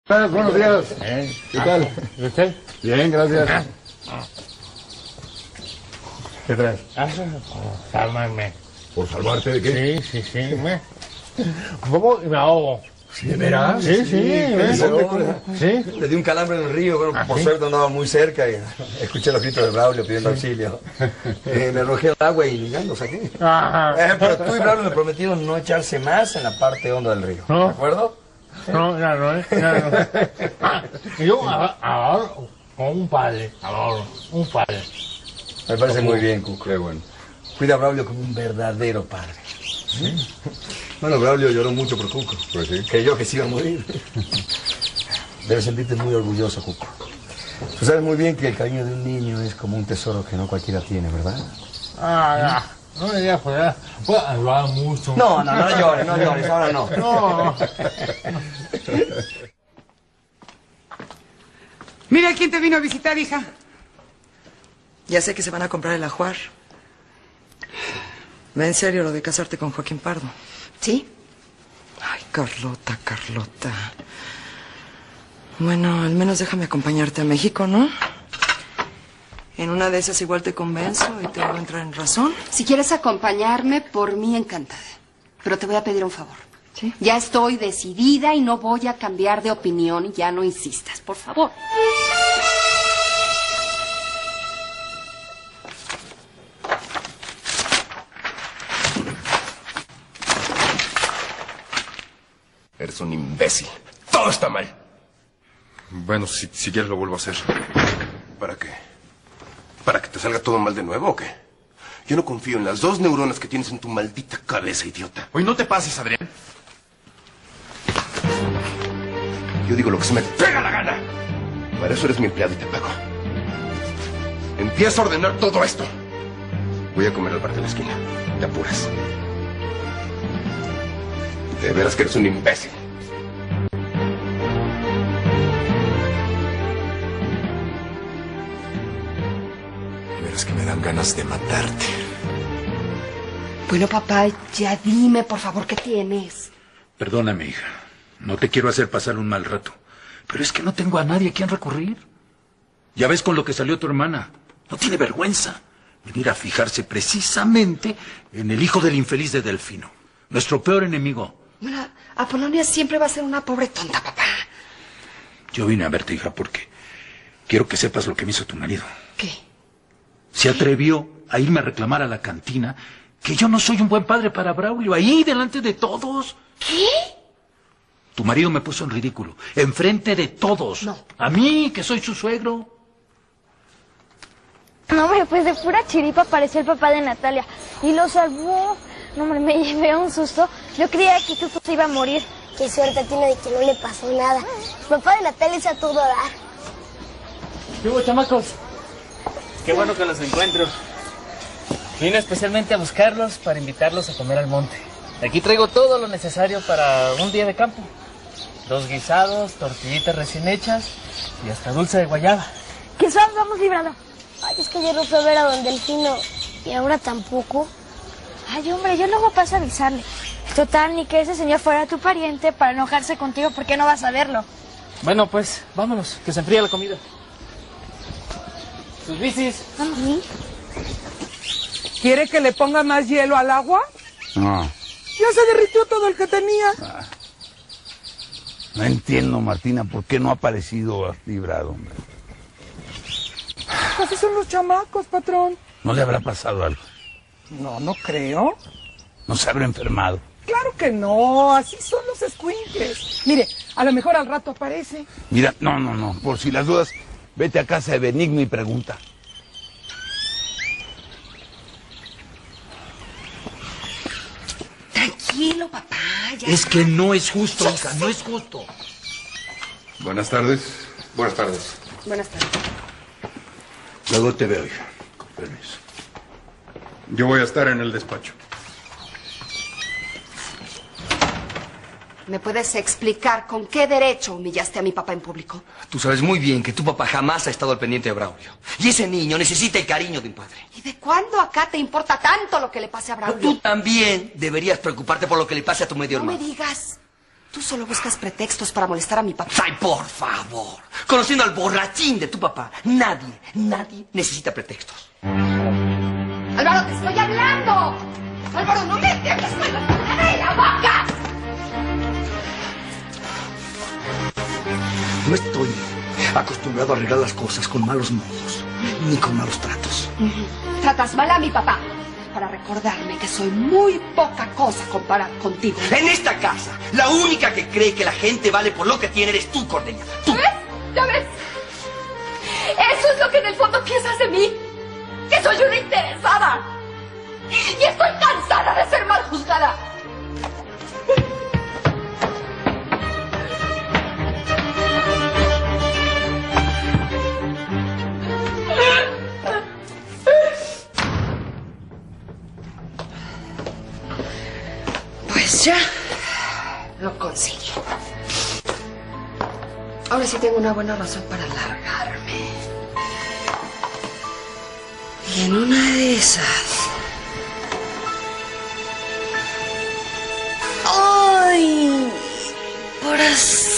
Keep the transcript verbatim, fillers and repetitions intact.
Buenos días. ¿Eh? ¿Qué tal? ¿Y usted? Bien, gracias. Ah. ¿Qué traes? Ah, salvarme. ¿Por salvarte de qué? Sí, sí, sí. Me... Un poco y me ahogo. ¿Sí, de veras? Sí, sí. ¿eh? Sí. Sí. Le di un calambre en el río, bueno, ¿Ah, por sí? suerte andaba muy cerca y escuché los gritos de Braulio pidiendo auxilio. Eh, me arrojé al agua y ya lo saqué. Ajá. Eh, pero tú y Braulio me prometieron no echarse más en la parte honda del río. No. ¿De acuerdo? No, ya no, ¿eh? Ya no. Ah, yo ahora, ahora, con un padre, ahora, un padre. Me parece muy bien, Cuco. Qué bueno. Cuida a Braulio como un verdadero padre. ¿Sí? Bueno, Braulio lloró mucho por Cuco. Pues sí. Creyó que se iba a morir. Debes sentirte muy orgulloso, Cuco. Tú sabes muy bien que el cariño de un niño es como un tesoro que no cualquiera tiene, ¿verdad? Ah, ya. No me digas, pues, puede ayudar mucho. No, no, no llores, no llores, ahora no. No. Mira quién te vino a visitar, hija. Ya sé que se van a comprar el ajuar. ¿Va en serio lo de casarte con Joaquín Pardo? ¿Sí? Ay, Carlota, Carlota. Bueno, al menos déjame acompañarte a México, ¿no? En una de esas igual te convenzo y te hago entrar en razón. Si quieres acompañarme, por mí encantada. Pero te voy a pedir un favor. ¿Sí? Ya estoy decidida y no voy a cambiar de opinión y ya no insistas, por favor. Eres un imbécil. Todo está mal. Bueno, si, si quieres lo vuelvo a hacer. ¿Para qué? ¿Para que te salga todo mal de nuevo o qué? Yo no confío en las dos neuronas que tienes en tu maldita cabeza, idiota. Oye, no te pases, Adrián. Yo digo lo que se me pega la gana. Para eso eres mi empleado y te pago. Empieza a ordenar todo esto. Voy a comer al bar de la esquina. Te apuras. De veras que eres un imbécil. De veras que me dan ganas de matarte. Bueno, papá, ya dime, por favor, ¿qué tienes? Perdóname, hija. No te quiero hacer pasar un mal rato. Pero es que no tengo a nadie a quien recurrir. Ya ves con lo que salió tu hermana. No tiene vergüenza venir a fijarse precisamente en el hijo del infeliz de Delfino. Nuestro peor enemigo. Bueno, Apolonia siempre va a ser una pobre tonta, papá. Yo vine a verte, hija, porque quiero que sepas lo que me hizo tu marido. ¿Qué? Se atrevió a irme a reclamar a la cantina que yo no soy un buen padre para Braulio, ahí delante de todos. ¿Qué? Tu marido me puso en ridículo, enfrente de todos. No. A mí, que soy su suegro. No, hombre, pues de pura chiripa apareció el papá de Natalia y lo salvó. No, hombre, me llevé un susto. Yo creía que Cuco se iba a morir. Qué suerte tiene de que no le pasó nada. El papá de Natalia echa todo a dar. ¿Qué hubo, chamacos? Qué bueno que los encuentro. Vine especialmente a buscarlos para invitarlos a comer al monte. Aquí traigo todo lo necesario para un día de campo. Dos guisados, tortillitas recién hechas y hasta dulce de guayaba. ¿Qué suave vamos librando? Ay, es que ayer no fue a ver a don Delfino y ahora tampoco. Ay, hombre, yo luego paso a avisarle. Total, ni que ese señor fuera tu pariente para enojarse contigo, ¿por qué no vas a verlo? Bueno, pues, vámonos, que se enfría la comida. Sus bicis. Vamos. ¿Quiere que le ponga más hielo al agua? No. Ya se derritió todo el que tenía. Ah. No entiendo, Martina, por qué no ha aparecido librado, hombre. Así son los chamacos, patrón. ¿No le habrá pasado algo? No, no creo. ¿No se habrá enfermado? Claro que no, así son los escuincles. Mire, a lo mejor al rato aparece. Mira, no, no, no, por si las dudas, vete a casa de Benigno y pregunta. Tranquilo, papá. Ya. Es que no es justo, hija, no es justo. Buenas tardes. Buenas tardes. Buenas tardes. Luego te veo, hija. Con permiso. Yo voy a estar en el despacho. ¿Me puedes explicar con qué derecho humillaste a mi papá en público? Tú sabes muy bien que tu papá jamás ha estado al pendiente de Braulio. Y ese niño necesita el cariño de un padre. ¿Y de cuándo acá te importa tanto lo que le pase a Braulio? Tú también deberías preocuparte por lo que le pase a tu medio No me hermano. digas. Tú solo buscas pretextos para molestar a mi papá. Ay, por favor. Conociendo al borrachín de tu papá, nadie, nadie necesita pretextos. Álvaro, te estoy hablando. Álvaro, no me dejes con la punta de la boca. No estoy acostumbrado a arreglar las cosas con malos modos, ni con malos tratos. Tratas mal a mi papá para recordarme que soy muy poca cosa comparado contigo. En esta casa, la única que cree que la gente vale por lo que tiene eres tú, Cordelia. Tú. ¿Ves? ¿Ya ves? Eso es lo que en el fondo piensas de mí. Que soy una interesada. Y estoy cansada de ser mal juzgada. Pues ya lo conseguí. Ahora sí tengo una buena razón para largarme. Y en una de esas... ¡Ay! Por así